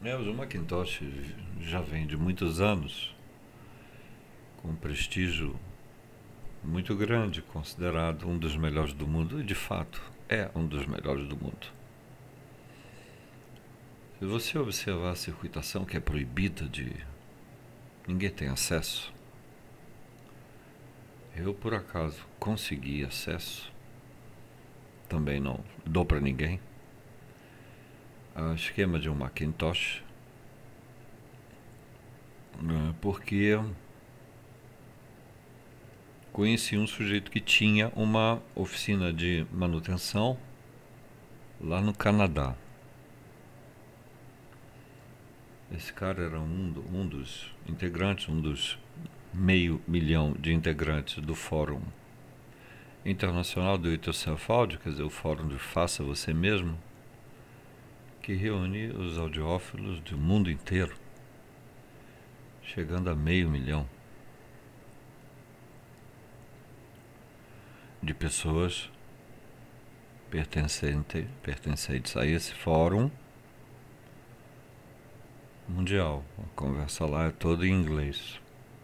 O Macintosh já vem de muitos anos, com um prestígio muito grande, considerado um dos melhores do mundo, e de fato é um dos melhores do mundo. Se você observar a circuitação, que é proibida de... ninguém tem acesso. Eu, por acaso, consegui acesso, também não dou para ninguém, ao esquema de um Macintosh, porque conheci um sujeito que tinha uma oficina de manutenção lá no Canadá. Esse cara era um dos integrantes, um dos 500 mil de integrantes do Fórum Internacional do It Yourself Audio, quer dizer, o fórum de Faça Você Mesmo, que reúne os audiófilos do mundo inteiro, chegando a 500 mil de pessoas pertencentes a esse fórum mundial. A conversa lá é toda em inglês.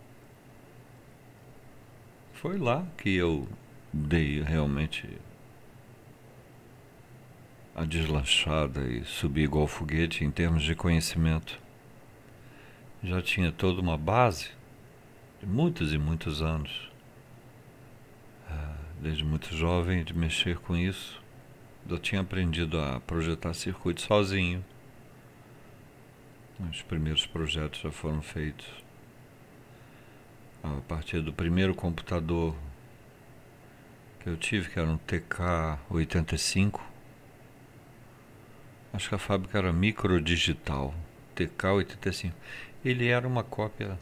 Foi lá que eu dei realmente a deslanchada e subi igual foguete em termos de conhecimento. Já tinha toda uma base de muitos e muitos anos, desde muito jovem, de mexer com isso. Eu tinha aprendido a projetar circuitos sozinho. Os primeiros projetos já foram feitos a partir do primeiro computador que eu tive, que era um TK-85. Acho que a fábrica era Microdigital, TK-85. Ele era uma cópia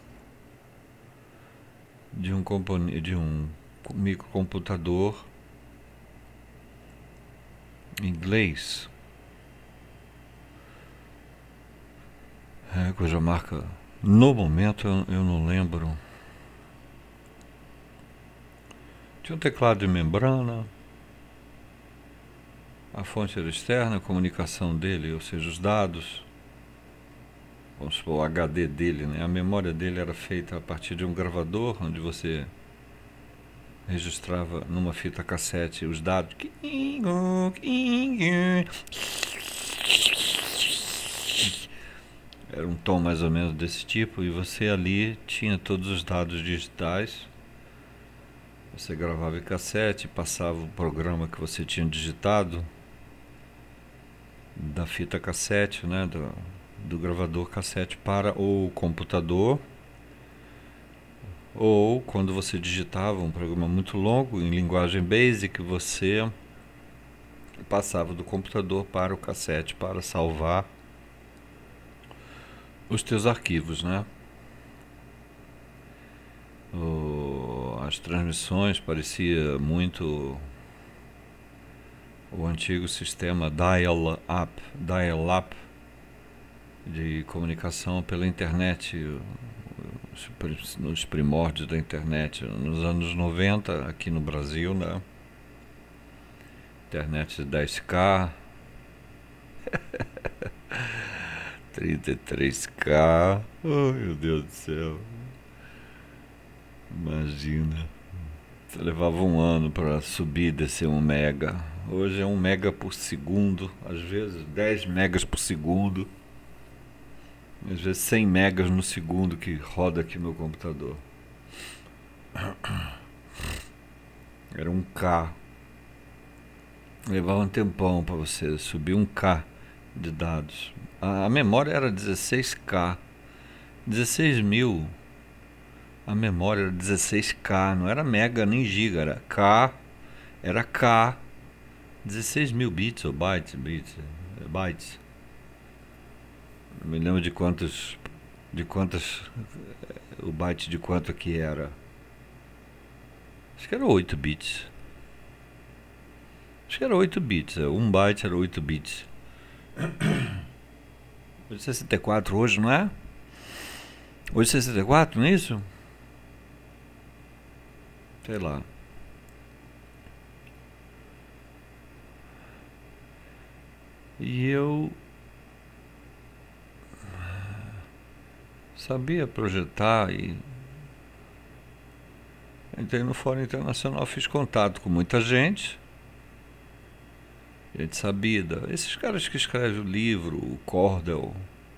de um microcomputador inglês, cuja marca, no momento, eu não lembro. Tinha um teclado de membrana, a fonte era externa, a comunicação dele, ou seja, os dados, vamos supor, o HD dele, né? A memória dele era feita a partir de um gravador, onde você registrava numa fita cassete os dados. Era um tom mais ou menos desse tipo, e você ali tinha todos os dados digitais. Você gravava em cassete, passava o programa que você tinha digitado da fita cassete, né, do gravador cassete para o computador, ou quando você digitava um programa muito longo em linguagem BASIC, você passava do computador para o cassete para salvar os teus arquivos, né? As transmissões parecia muito o antigo sistema dial-up de comunicação pela internet, nos primórdios da internet, nos anos 90 aqui no Brasil, né? Internet de 10K, 33K, oh meu Deus do céu, imagina, você levava um ano para subir e descer 1 mega, hoje é 1 mega por segundo, às vezes 10 megas por segundo, às vezes 100 megas no segundo que roda aqui meu computador. Era 1K. Levava um tempão para você subir 1K de dados. A memória era 16K. 16 mil. A memória era 16K. Não era mega nem giga. Era K. Era K. 16 mil bits ou bytes. Não me lembro de quantos. De quantas. O byte de quanto que era. Acho que era 8 bits. Acho que era 8 bits. 1 byte era 8 bits. 64 hoje, não é? Hoje 64, não é isso? Sei lá. E eu sabia projetar e entrei no Fórum Internacional, fiz contato com muita gente. A gente sabia, esses caras que escrevem o livro, o Cordell,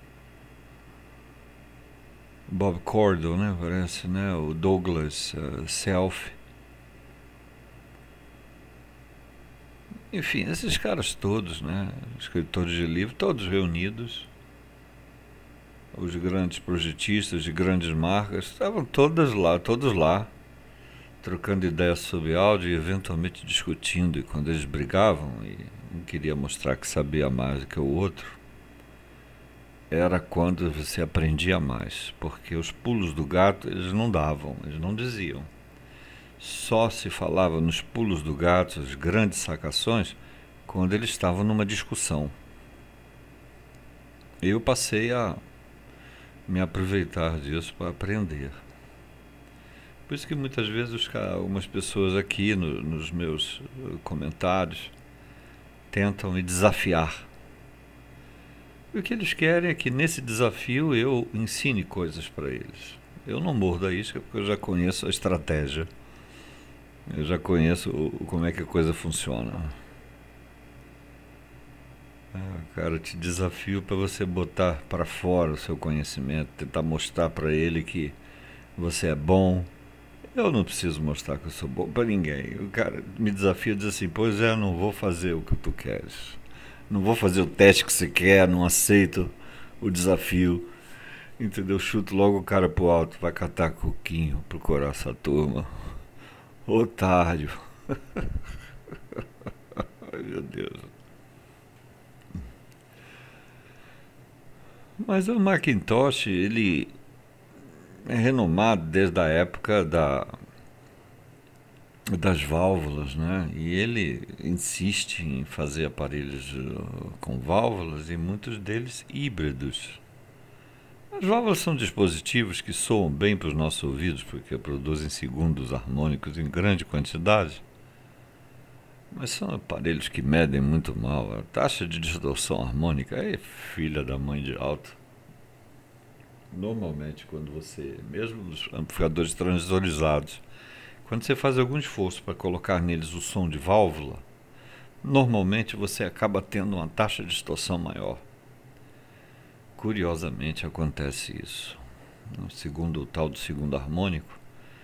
Bob Cordell, né, parece, né, o Douglas Self. Enfim, esses caras todos, né, escritores de livro, todos reunidos, os grandes projetistas de grandes marcas, estavam todos lá, trocando ideias sobre áudio e eventualmente discutindo. E quando eles brigavam e um queria mostrar que sabia mais do que o outro, era quando você aprendia mais, porque os pulos do gato eles não davam, eles não diziam. Só se falava nos pulos do gato, as grandes sacações, quando eles estavam numa discussão. Eu passei a me aproveitar disso para aprender. Por isso que muitas vezes algumas pessoas aqui nos meus comentários tentam me desafiar. E o que eles querem é que nesse desafio eu ensine coisas para eles. Eu não mordo a isca porque eu já conheço a estratégia. Eu já conheço como é que a coisa funciona. Cara, eu te desafio para você botar para fora o seu conhecimento, tentar mostrar para ele que você é bom. Eu não preciso mostrar que eu sou bom para ninguém. O cara me desafia e diz assim: pois é, não vou fazer o que tu queres. Não vou fazer o teste que você quer, não aceito o desafio. Entendeu? Chuto logo o cara pro alto, vai catar coquinho, procurar essa turma. Otário. Ai, meu Deus. Mas o Macintosh, ele é renomado desde a época das válvulas, né? E ele insiste em fazer aparelhos com válvulas e muitos deles híbridos. As válvulas são dispositivos que soam bem para os nossos ouvidos porque produzem segundos harmônicos em grande quantidade, mas são aparelhos que medem muito mal. A taxa de distorção harmônica é filha da mãe de alto. Normalmente, quando você, mesmo nos amplificadores transistorizados, quando você faz algum esforço para colocar neles o som de válvula, normalmente você acaba tendo uma taxa de distorção maior. Curiosamente acontece isso. Segundo o tal do segundo harmônico,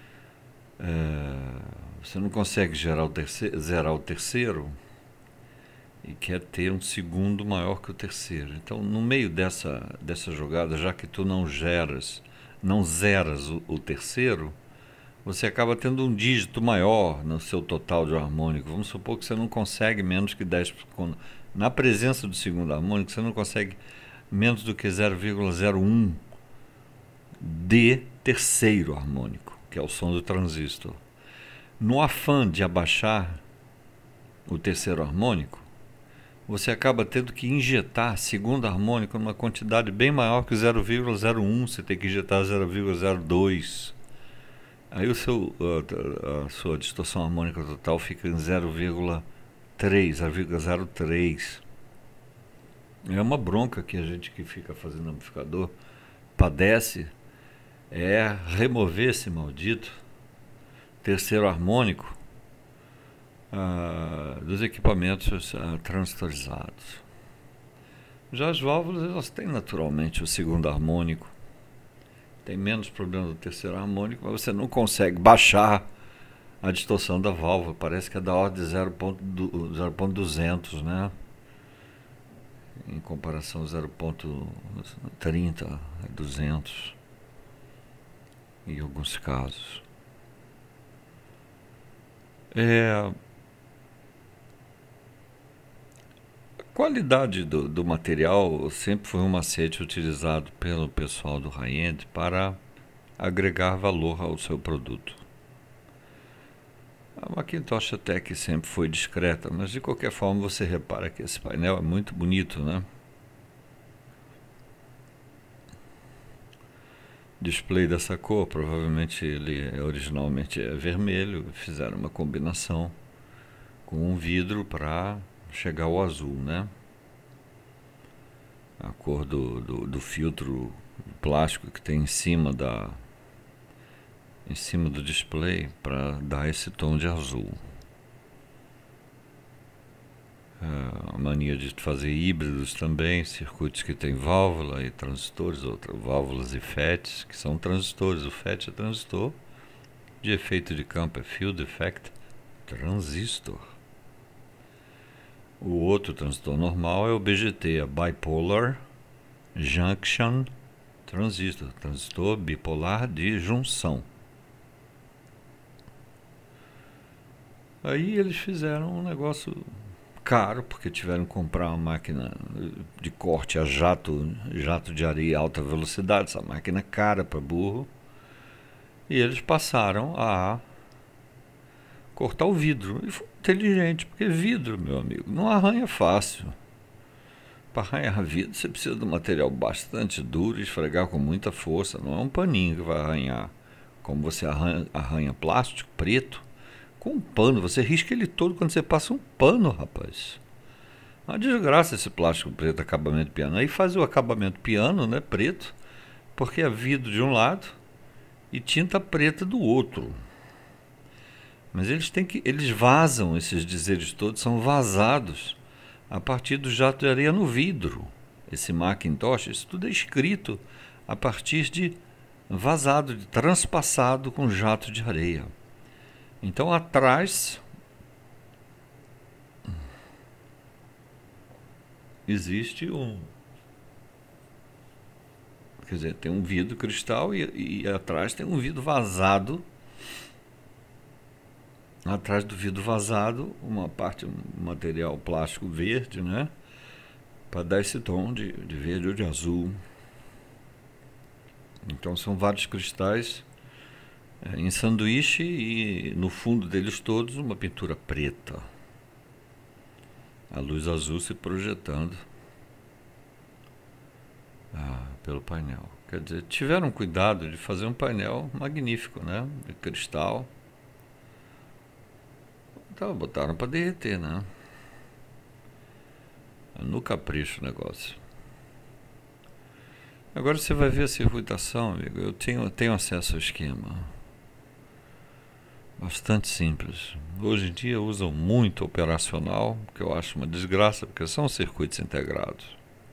você não consegue zerar o terceiro e quer ter um segundo maior que o terceiro. Então, no meio dessa jogada, já que tu não zeras o terceiro, você acaba tendo um dígito maior no seu total de harmônico. Vamos supor que você não consegue menos que 10. Na presença do segundo harmônico, você não consegue menos do que 0,01 de terceiro harmônico, que é o som do transistor. No afã de abaixar o terceiro harmônico, você acaba tendo que injetar segundo harmônico numa quantidade bem maior que 0,01, você tem que injetar 0,02. Aí a sua distorção harmônica total fica em 0,3, 0,03. É uma bronca que a gente que fica fazendo amplificador padece, é remover esse maldito terceiro harmônico dos equipamentos transistorizados. Já as válvulas, elas têm naturalmente o segundo harmônico, tem menos problema do terceiro harmônico, mas você não consegue baixar a distorção da válvula, parece que é da ordem de 0,200, né? Em comparação a 0,30, 200 em alguns casos. A qualidade do material sempre foi um macete utilizado pelo pessoal do high-end para agregar valor ao seu produto. A Macintosh até que sempre foi discreta, mas de qualquer forma você repara que esse painel é muito bonito, né? Display dessa cor, provavelmente ele originalmente é vermelho, fizeram uma combinação com um vidro para chegar ao azul, né? a cor do filtro plástico que tem em cima do display para dar esse tom de azul. A mania de fazer híbridos também, circuitos que tem válvula e transistores, válvulas e FETs, que são transistores. O FET é transistor, de efeito de campo é field effect transistor. O outro transistor normal é o BGT, a Bipolar Junction Transistor, transistor bipolar de junção. Aí eles fizeram um negócio caro, porque tiveram que comprar uma máquina de corte a jato de areia alta velocidade, essa máquina cara para burro. E eles passaram a cortar o vidro. E foi inteligente, porque vidro, meu amigo, não arranha fácil. Para arranhar vidro você precisa de um material bastante duro e esfregar com muita força. Não é um paninho que vai arranhar. Como você arranha plástico preto, com um pano. Você risca ele todo quando você passa um pano, rapaz. Uma desgraça esse plástico preto, acabamento piano. Aí faz o acabamento piano, né, preto, porque é vidro de um lado e tinta preta do outro. Mas eles vazam, esses dizeres todos são vazados a partir do jato de areia no vidro. Esse Macintosh, isso tudo é escrito a partir de vazado, de transpassado com jato de areia. Então atrás existe quer dizer, tem um vidro cristal e atrás tem um vidro vazado. Atrás do vidro vazado, uma parte, um material plástico verde, né? Para dar esse tom de verde ou de azul. Então são vários cristais em sanduíche e no fundo deles todos uma pintura preta. A luz azul se projetando pelo painel. Quer dizer, tiveram cuidado de fazer um painel magnífico, né? De cristal. Então botaram para derreter, né? No capricho o negócio. Agora você vai ver a circuitação, amigo. Eu tenho acesso ao esquema. Bastante simples. Hoje em dia usam muito operacional, que eu acho uma desgraça, porque são circuitos integrados.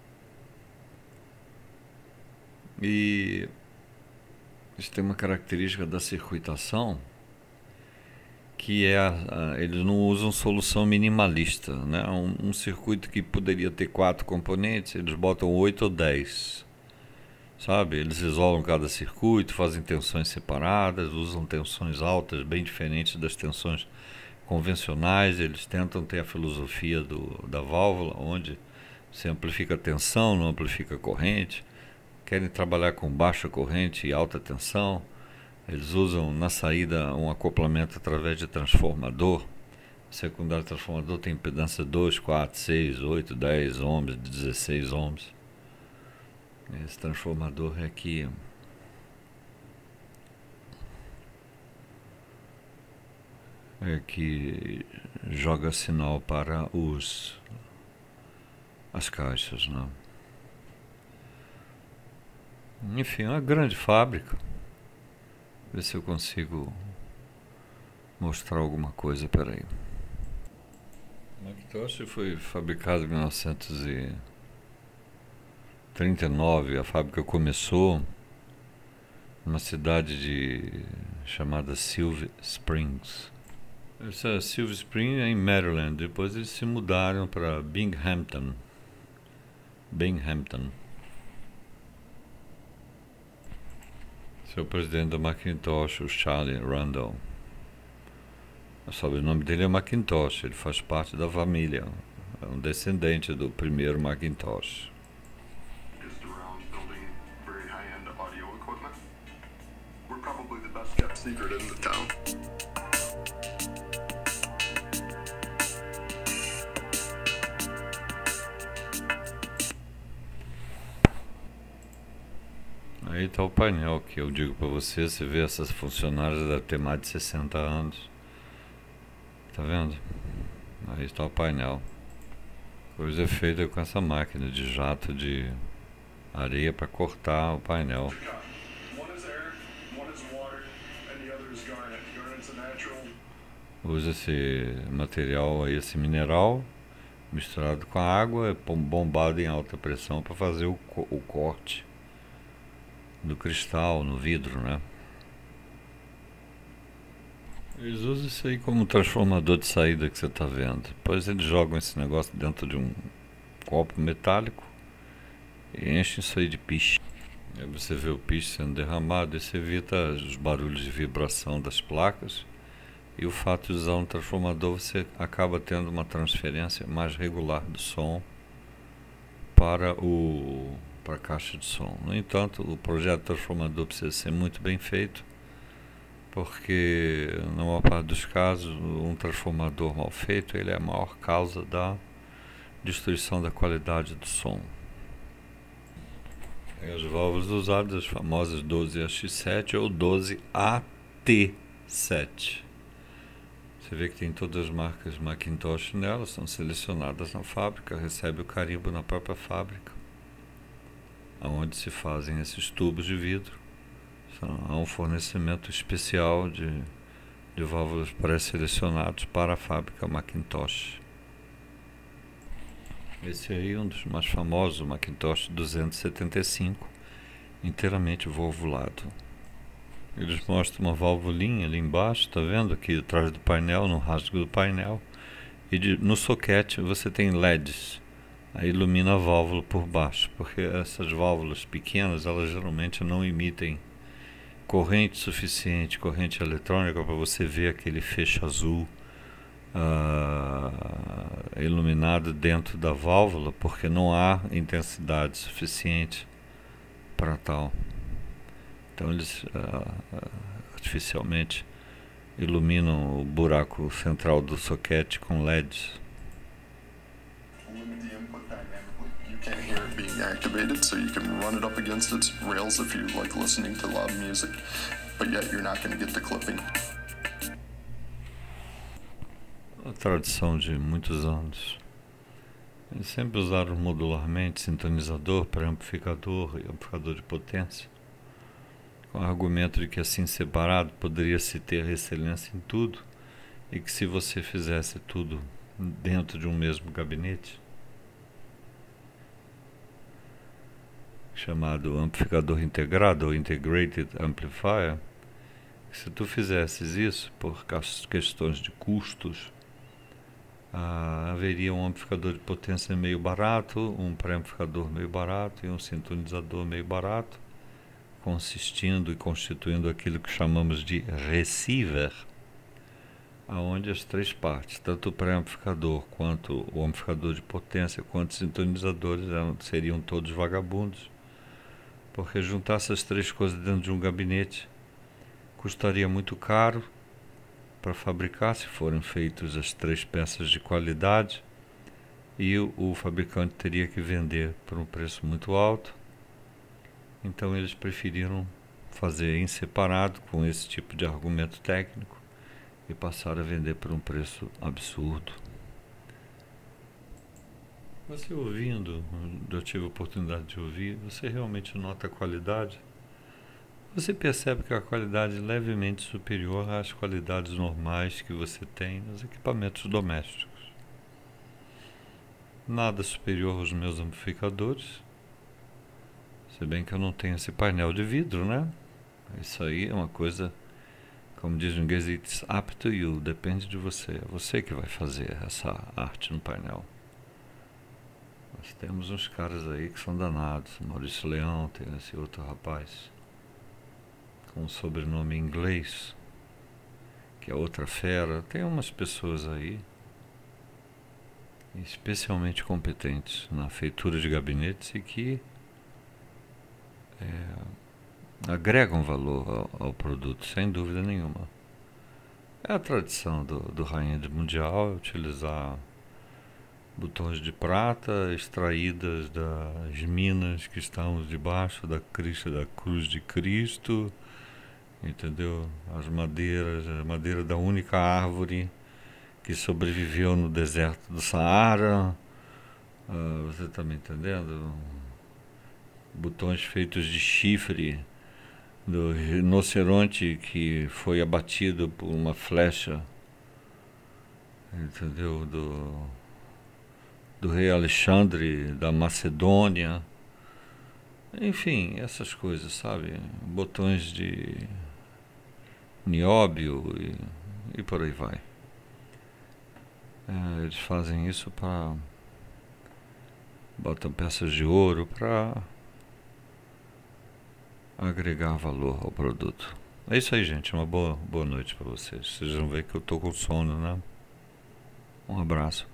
E isso tem uma característica da circuitação, que eles não usam solução minimalista, né? Um circuito que poderia ter 4 componentes, eles botam 8 ou 10, sabe? Eles isolam cada circuito, fazem tensões separadas, usam tensões altas bem diferentes das tensões convencionais. Eles tentam ter a filosofia da válvula, onde se amplifica a tensão, não amplifica a corrente. Querem trabalhar com baixa corrente e alta tensão. Eles usam na saída um acoplamento através de transformador. O secundário transformador tem impedância 2, 4, 6, 8, 10 ohms, 16 ohms. Esse transformador é que joga sinal para as caixas, né? Enfim, é uma grande fábrica. Ver se eu consigo mostrar alguma coisa, peraí. O Macintosh foi fabricado em 1939, a fábrica começou numa cidade chamada Silver Springs. Essa Silver Spring é em Maryland, depois eles se mudaram para Binghamton. Esse é o presidente da Macintosh, o Charlie Randall. O sobrenome dele é Macintosh, ele faz parte da família, é um descendente do primeiro Macintosh. Aí tá o painel que eu digo pra você, você vê essas funcionárias devem ter mais de 60 anos. Tá vendo? Aí está o painel. Coisa é feita com essa máquina de jato de areia para cortar o painel. Usa esse material, esse mineral misturado com a água, é bombado em alta pressão para fazer o corte do cristal no vidro, né? Eles usam isso aí como um transformador de saída que você está vendo. Depois eles jogam esse negócio dentro de um copo metálico e enchem isso aí de piche. Aí você vê o piche sendo derramado e você evita os barulhos de vibração das placas. E o fato de usar um transformador, você acaba tendo uma transferência mais regular do som para a caixa de som. No entanto, o projeto transformador precisa ser muito bem feito, porque na maior parte dos casos, um transformador mal feito ele é a maior causa da destruição da qualidade do som. E as válvulas usadas, as famosas 12AX7 ou 12AT7. Você vê que tem todas as marcas Macintosh nela, são selecionadas na fábrica, recebe o carimbo na própria fábrica, onde se fazem esses tubos de vidro. Há um fornecimento especial de válvulas pré-selecionados para a fábrica Macintosh. Esse aí é um dos mais famosos, o Macintosh 275, inteiramente valvulado. Eles mostram uma valvulinha ali embaixo, tá vendo? Aqui atrás do painel, no rasgo do painel. E no soquete você tem LEDs. Aí ilumina a válvula por baixo, porque essas válvulas pequenas, elas geralmente não emitem corrente suficiente, corrente eletrônica, para você ver aquele feixe azul iluminado dentro da válvula, porque não há intensidade suficiente para tal. Então eles artificialmente iluminam o buraco central do soquete com LEDs. You can't hear it being activated, so you can run it up against its rails if you like listening to loud music, but yet you're not going to get the clipping. A tradição de muitos anos. Eles sempre usaram modularmente sintonizador, pré-amplificador e amplificador de potência, com o argumento de que assim separado poderia-se ter excelência em tudo e que se você fizesse tudo dentro de um mesmo gabinete, chamado amplificador integrado ou integrated amplifier, se tu fizesses isso por questões de custos, haveria um amplificador de potência meio barato, um pré-amplificador meio barato e um sintonizador meio barato, consistindo e constituindo aquilo que chamamos de receiver, aonde as três partes, tanto o pré-amplificador quanto o amplificador de potência quanto os sintonizadores seriam todos vagabundos, porque juntar essas três coisas dentro de um gabinete custaria muito caro para fabricar, se forem feitas as três peças de qualidade, e o fabricante teria que vender por um preço muito alto. Então eles preferiram fazer em separado com esse tipo de argumento técnico e passaram a vender por um preço absurdo. Você ouvindo, eu tive a oportunidade de ouvir, você realmente nota a qualidade? Você percebe que a qualidade é levemente superior às qualidades normais que você tem nos equipamentos domésticos. Nada superior aos meus amplificadores, se bem que eu não tenho esse painel de vidro, né? Isso aí é uma coisa, como diz o inglês, it's up to you, depende de você, é você que vai fazer essa arte no painel. Nós temos uns caras aí que são danados, Maurício Leão, tem esse outro rapaz com um sobrenome inglês, que é outra fera. Tem umas pessoas aí especialmente competentes na feitura de gabinetes e que agregam valor ao produto, sem dúvida nenhuma. É a tradição do high-end mundial utilizar botões de prata extraídas das minas que estão debaixo da cruz de Cristo, entendeu? As madeiras, a madeira da única árvore que sobreviveu no deserto do Saara, Você tá me entendendo? Botões feitos de chifre do rinoceronte que foi abatido por uma flecha, entendeu? Do rei Alexandre da Macedônia. Enfim, essas coisas, sabe? Botões de nióbio e por aí vai. Eles fazem isso para... botam peças de ouro para agregar valor ao produto. É isso aí, gente. Uma boa noite para vocês. Vocês vão ver que eu tô com sono, né? Um abraço.